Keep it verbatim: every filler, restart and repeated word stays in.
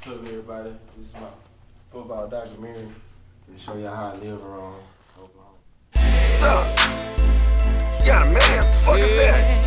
What's up, everybody? This is my football documentary to show y'all how I live around Oklahoma. What's up? You got a man? What the fuck is that?